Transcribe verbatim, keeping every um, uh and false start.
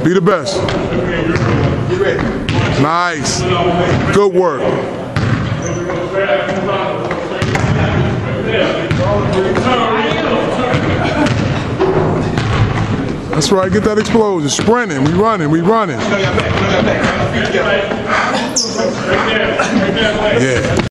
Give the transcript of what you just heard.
Be the best. Nice. Good work. That's right, get that explosion. Sprinting, we running, we running. Yeah.